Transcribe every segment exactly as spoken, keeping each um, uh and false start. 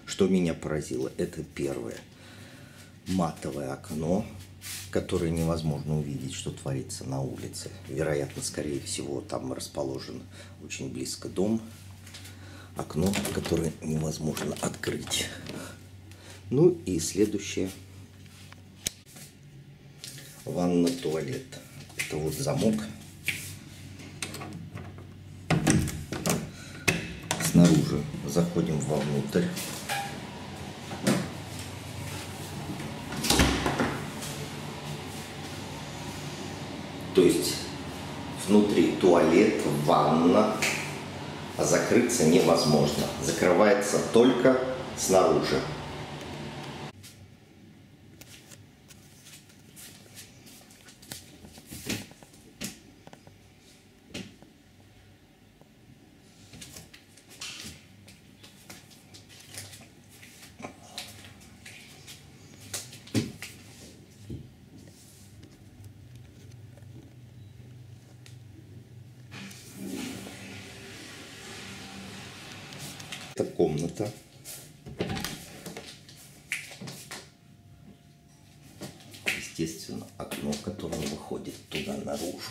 Что меня поразило, это первое. Матовое окно, которое невозможно увидеть, что творится на улице. Вероятно, скорее всего, там расположен очень близко дом. Окно, которое невозможно открыть. Ну и следующее. Ванна-туалет. Это вот замок. Снаружи заходим вовнутрь. То есть внутри туалет, ванна, а закрыться невозможно. Закрывается только снаружи. Это комната. Естественно, окно, которое выходит туда наружу.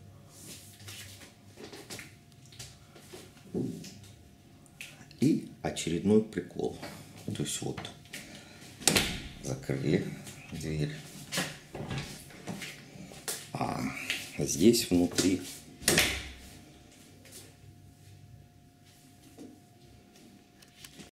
И очередной прикол. То есть вот закрыли дверь. А здесь внутри